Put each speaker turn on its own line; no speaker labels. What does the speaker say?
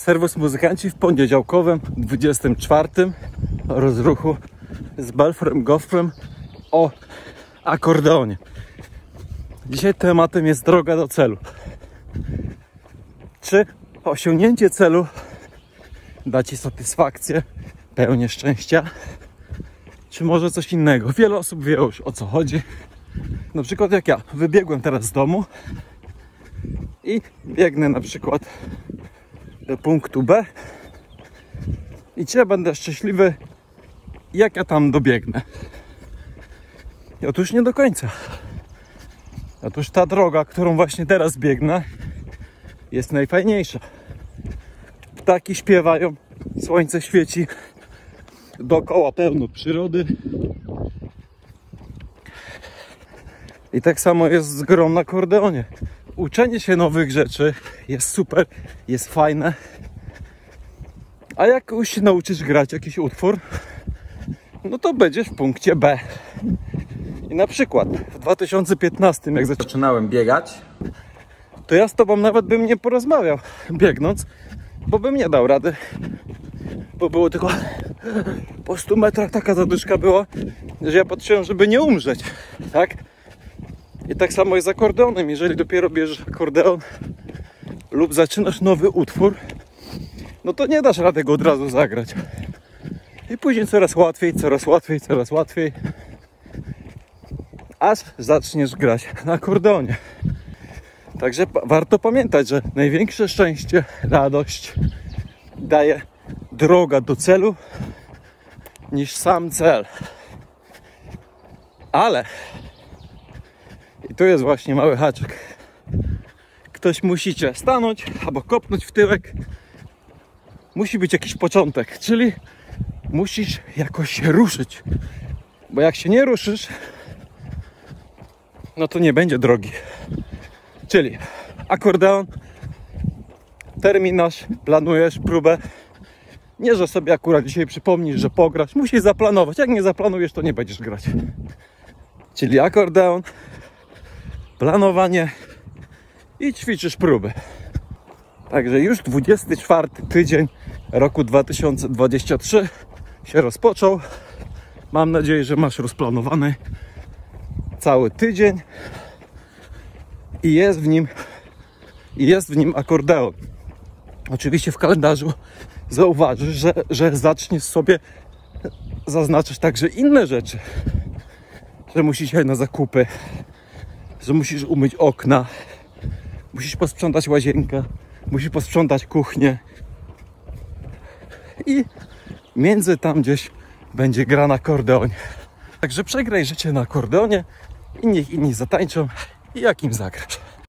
Serwus Muzykanci w poniedziałkowym 24 rozruchu z Belfrem Goffrem o akordeonie. Dzisiaj tematem jest droga do celu. Czy osiągnięcie celu da Ci satysfakcję, pełnię szczęścia, czy może coś innego? Wiele osób wie już, o co chodzi. Na przykład jak ja wybiegłem teraz z domu i biegnę na przykład do punktu B i czy ja będę szczęśliwy, jak ja tam dobiegnę? I otóż nie do końca. Otóż ta droga, którą właśnie teraz biegnę, jest najfajniejsza. Ptaki śpiewają, słońce świeci, dookoła pełno przyrody. I tak samo jest z grą na akordeonie. Uczenie się nowych rzeczy jest super, jest fajne. A jak już się nauczysz grać jakiś utwór, no to będziesz w punkcie B. I na przykład w 2015, jak zaczynałem biegać, to ja z tobą nawet bym nie porozmawiał biegnąc, bo bym nie dał rady. Bo było tylko po 100 metrach taka zadyszka była, że ja patrzyłem, żeby nie umrzeć, tak? I tak samo jest z akordeonem. Jeżeli dopiero bierzesz akordeon lub zaczynasz nowy utwór, no to nie dasz rady go od razu zagrać. I później coraz łatwiej, coraz łatwiej, coraz łatwiej, aż zaczniesz grać na akordeonie. Także warto pamiętać, że największe szczęście, radość daje droga do celu niż sam cel. Ale i tu jest właśnie mały haczyk. Ktoś musi cię stanąć albo kopnąć w tyłek. Musi być jakiś początek, czyli musisz jakoś się ruszyć. Bo jak się nie ruszysz, no to nie będzie drogi. Czyli akordeon, terminarz, planujesz próbę. Nie, że sobie akurat dzisiaj przypomnisz, że pograsz. Musisz zaplanować. Jak nie zaplanujesz, to nie będziesz grać. Czyli akordeon, planowanie i ćwiczysz próbę. Także już 24 tydzień roku 2023 się rozpoczął. Mam nadzieję, że masz rozplanowany cały tydzień i jest w nim akordeon. Oczywiście w kalendarzu zauważysz, że zaczniesz sobie zaznaczyć także inne rzeczy. Że musisz jechać na zakupy, że musisz umyć okna, musisz posprzątać łazienkę, musisz posprzątać kuchnię i między tam gdzieś będzie gra na akordeonie. Także przegraj życie na akordeonie i niech inni zatańczą i jak im zagrasz.